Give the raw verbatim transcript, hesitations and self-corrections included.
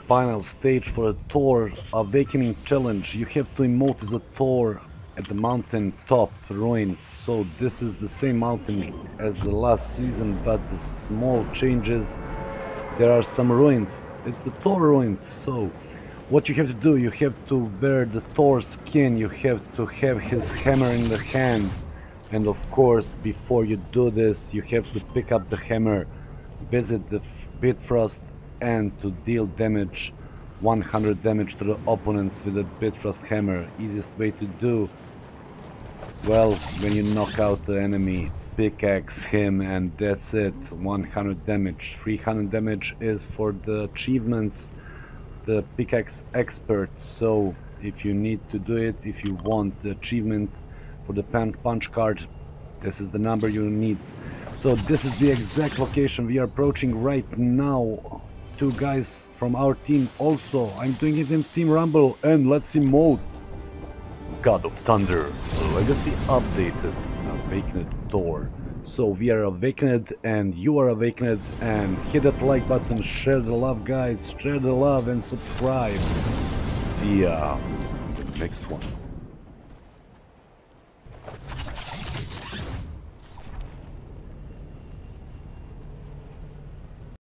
final stage for a Thor Awakening challenge. You have to emote as a Thor at the mountain top ruins. So this is the same mountain as the last season, but the small changes. There are some ruins. It's the Thor ruins. So what you have to do, you have to wear the Thor skin, you have to have his hammer in the hand. And of course, before you do this, you have to pick up the hammer, visit the Bifrost, and to deal damage, one hundred damage to the opponents with the Bifrost hammer. Easiest way to do, well, when you knock out the enemy, pickaxe him and that's it, one hundred damage. three hundred damage is for the achievements, the pickaxe expert. So if you need to do it, if you want the achievement for the punch card, this is the number you need. So this is the exact location we are approaching right now. Two guys from our team also. I'm doing it in Team Rumble, and let's emote. God of Thunder, Legacy updated, Awakened Thor. So we are awakened and you are awakened, and hit that like button, share the love guys, share the love and subscribe. See ya next one.